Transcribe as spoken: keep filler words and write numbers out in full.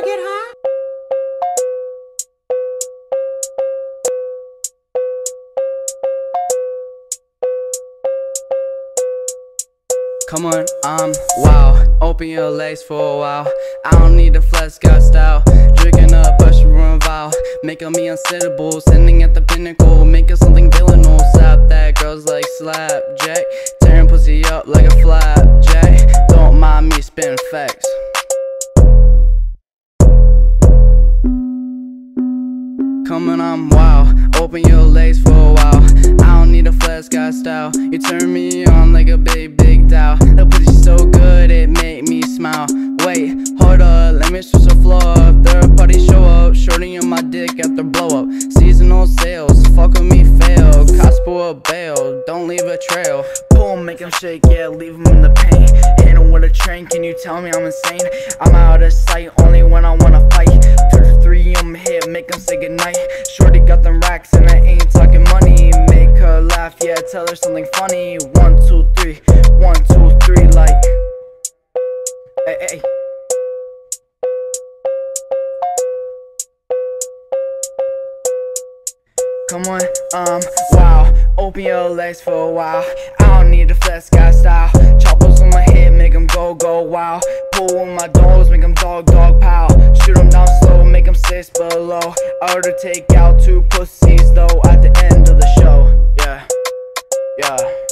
get high? Come on, um, wow. Open your legs for a while. I don't need the flex, got style. Drinking up, pushing run vial. Making me unsittable, sitting at the pinnacle. Making something vilinal. Slap that, girls like slapjack. Tearing pussy up like a flapjack. Don't mind me spitting facts. Come on, I'm wow. Open your legs for a while. I don't need a flex, got style. You turn me on like a big, big doll. The pussy so good, it make me smile. Wait, hold up, let me switch the floor up. Third party show up, shorty on my dick after blow up. Seasonal sales, fuck with me, fail. Cost for a bail, don't leave a trail. Pull 'em, make 'em shake, yeah, leave 'em in the pain. Hit 'em with a train, can you tell me I'm insane? I'm out of sight, only when I wanna fight. Two to three, I'm hit, make 'em say goodnight. Shorty got them racks and I ain't talking money. Make her laugh, yeah, tell her something funny. One, two, three, one, two, three, like hey, hey. Come on, um, wow. Open your legs for a while. I don't need the flex, got style. Choppers on my head, make 'em go, go, wow. Pull on my doors, make 'em dog, dog, pow. Shoot 'em down slow, make 'em six below. I oughta take out two pussies though at the end of the show. Yeah, yeah.